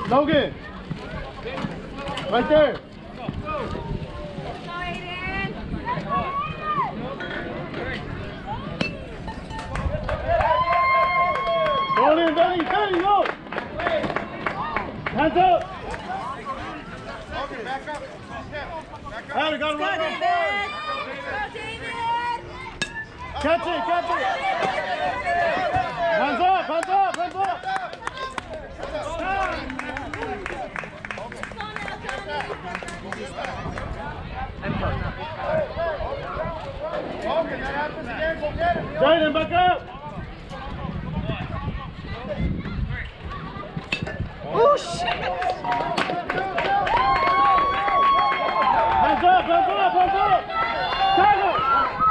Logan. Right there. Go in, Benny, go! Hands up! Okay, back up. Hey, got to run on forward. Catch it! Hands up! Okay, that happens again, go get it. Jaden, back up! Oh, shit! Hands up! Tag him!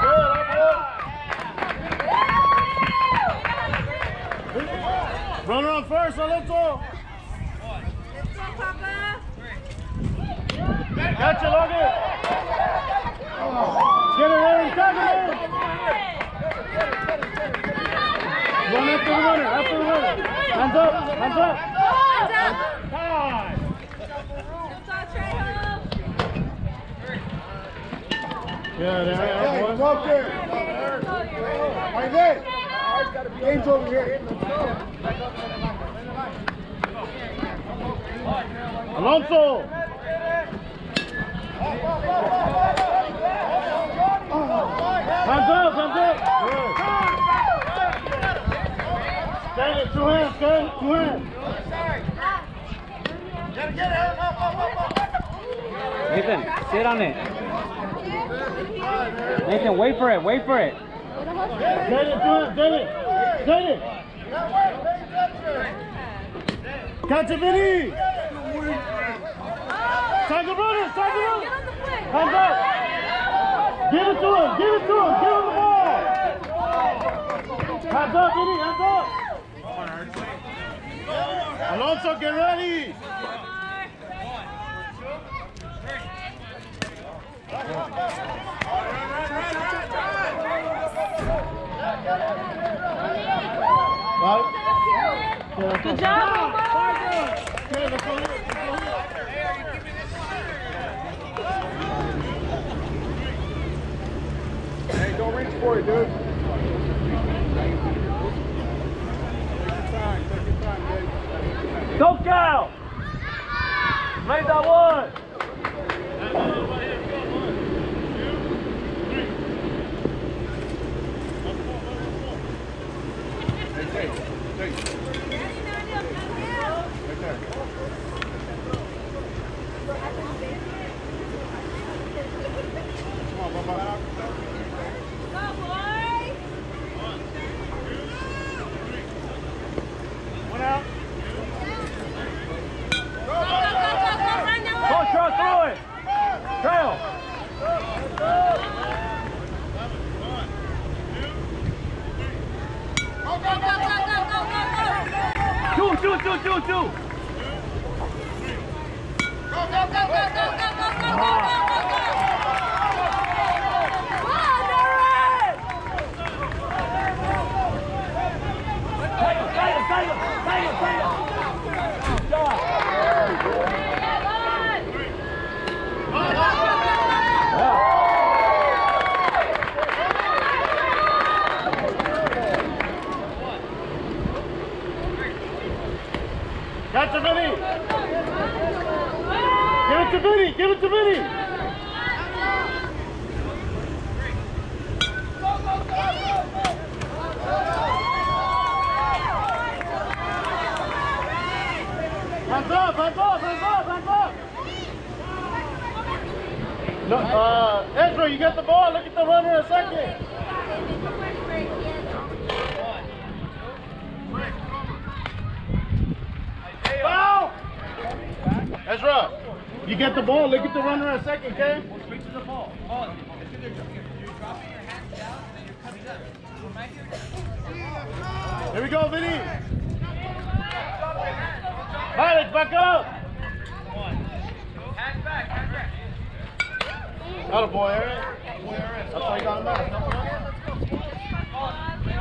Good, run on first, Alonso! Let's go, Papa! Catch it, Logan! Get it, Aaron! Tag him! Run after the runner! Hands up! Time! Yeah, there. Go up there. Right there. Game's over here. Alonso. Hands up. Good. Stand it, 2 hands, stand it, 2 hands. Get it, up. Nathan, sit on it. Nathan, wait for it. Get it. Catch it, Vinny. Tag the runner. Hands up. Give it to him. Give him the ball. Hands up, Vinny, hands up. Alonso, get ready. Good job, Hey, don't reach for it, dude. Go, Cal! Make that one! Two. Catch it, Vinny! Give it to Vinny! Hands up! No, Ezra, you got the ball. Look at the runner in a second. Foul! Ezra, you get the ball. Look at the runner in a second, okay? Reach to the ball. Here we go, Vinny. Alex, back up. Hang back. Not a boy, Aaron. That's why you got him back.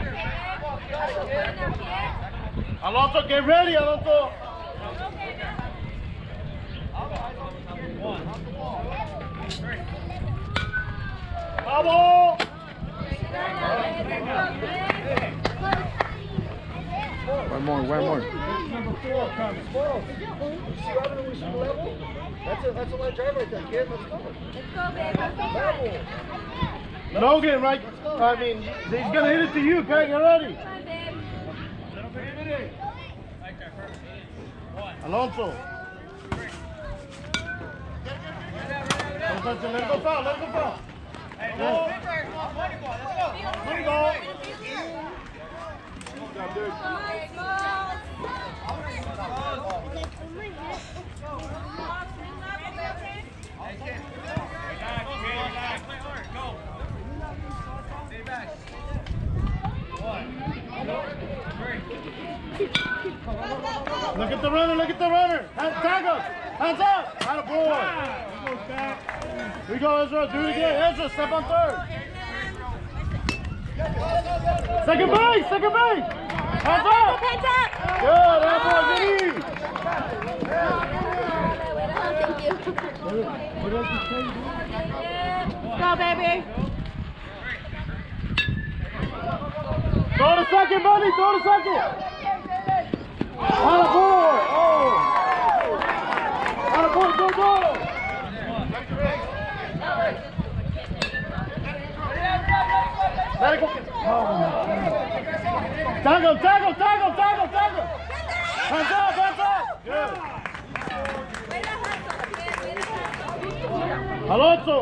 Alonso, get ready, Alonso. Bravo! One more. Number 4 coming. That's a light drive right there, kid. Let's go. Logan, right? I mean, he's gonna hit it to you, okay? Get ready. Alonso. Let it go foul, let it go foul. Money ball. Look at the runner. Tag him. Hands up. Attaboy. Here we go, Ezra. Do it again. Ezra, step on third. Second base. Hands up. Good, Attaboy, Vinny. Go, baby. Throw to second, buddy. Throw to second. Attaboy. Oh. Attaboy, go. Let it go. Oh. Tag him. Hands up. Good. Alonso.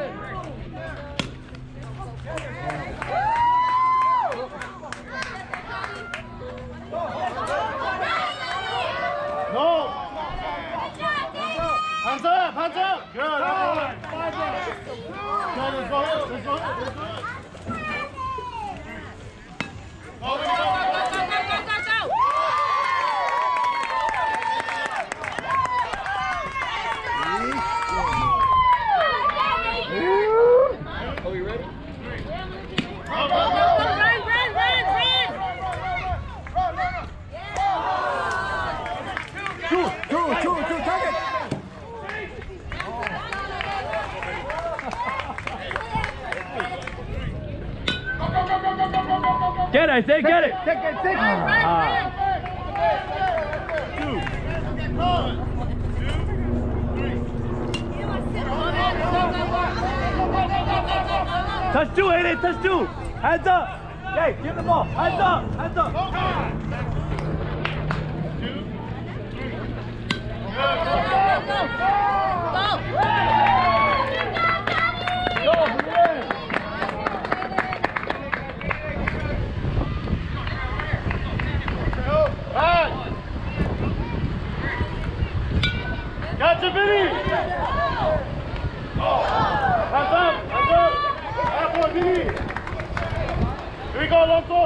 No. Hands up. Good. Let's go. Are we ready? Run. Two, target. Get it, I say, get it. Take it. Touch 2, hit it, touch 2. Hands up. Hey, give the ball. Hands up. Gotcha, Vinny! Hands up! Attaboy, Vinny! Here we go, Alonso!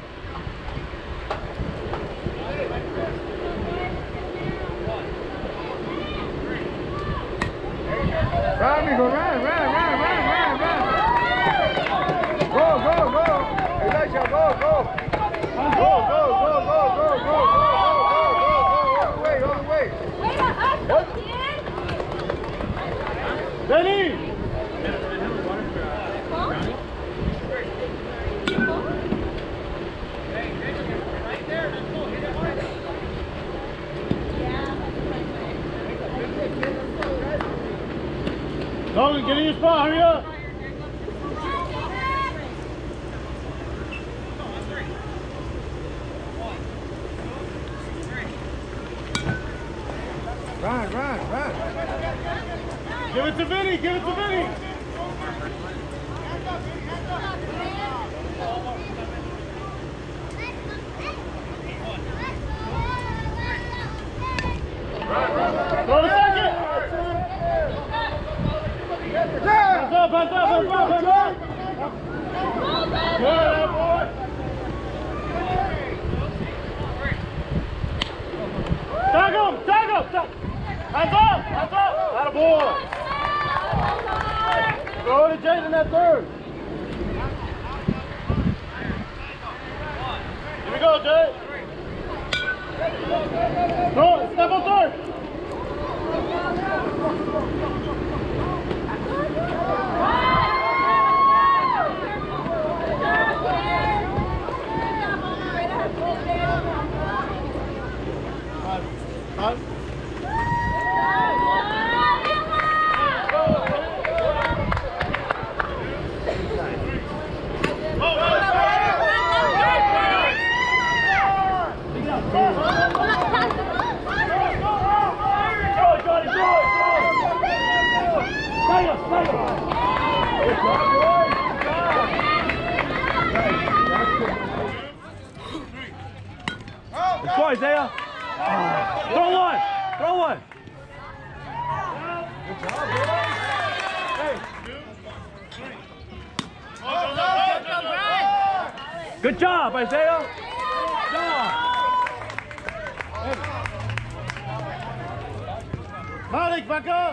Run, amigo, run! Go! Elisha, go! Go! All the way! Benny! Logan, get in your spot, hurry up! Run! Give it to Vinny! Throw the second! Hands up! Good, boy! Tag him! Hands up! Attaboy! Throw it to Jason at third. Here we go, Jay. Throw it, step on third. Huh? Let's go, Isaiah. Throw one. Throw one. Good job, Isaiah. Good job. Malik, back up.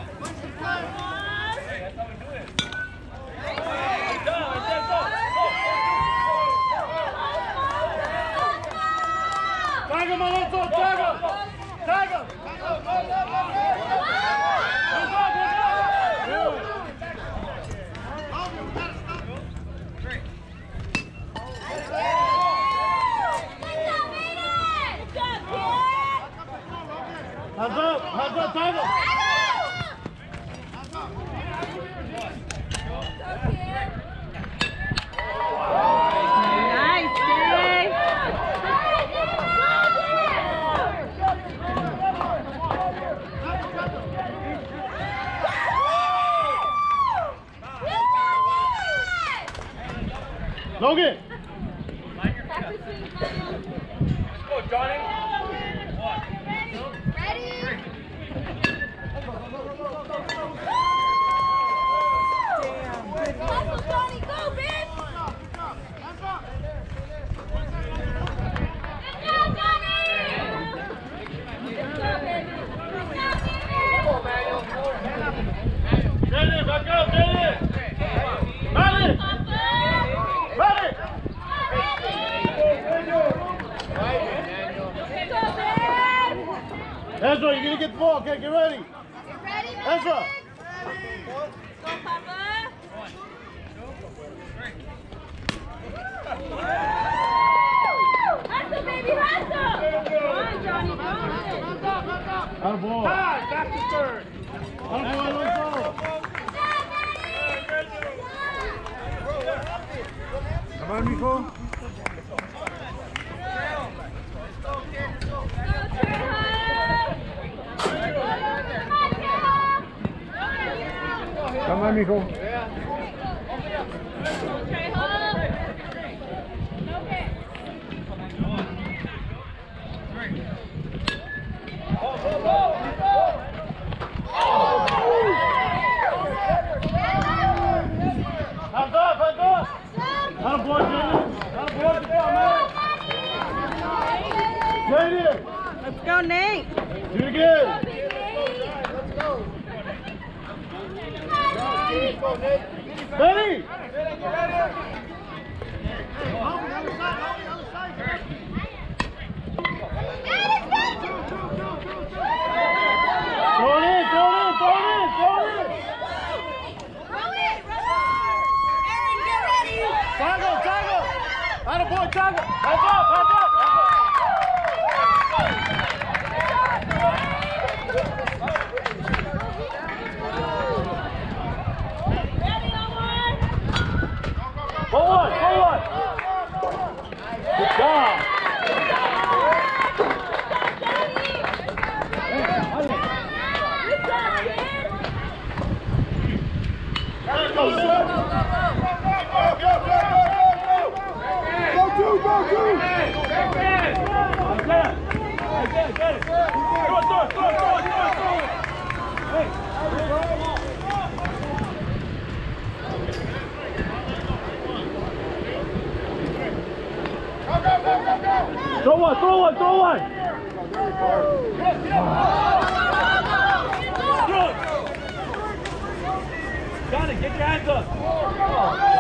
Tag him, Alonso, tag him. Tag him. Hands up, tag him. Nice, Dave. Logan. Go, Johnny. Jenny, back up, Jenny. Malik. Malik. Ezra, you're gonna get the ball. Okay, get ready. Ezra. Hustle, baby, hustle! Come on, Johnny, Out of ball. Back to third. Out of ball, Alonso. Come on, Nico. Come on, Nico. Hands up, hands up. Out of ball, Jenny. Out of ball, get down, man. Jenny. Let's go, Nate. Do it again. Ready? Throw it in, throw it in, throw it in, throw it in. Tag him. Out of boy, tag him. Hands up, hands up, hands up. Forward, forward. Good job. Throw one, throw one, throw one! Johnny, get your hands up!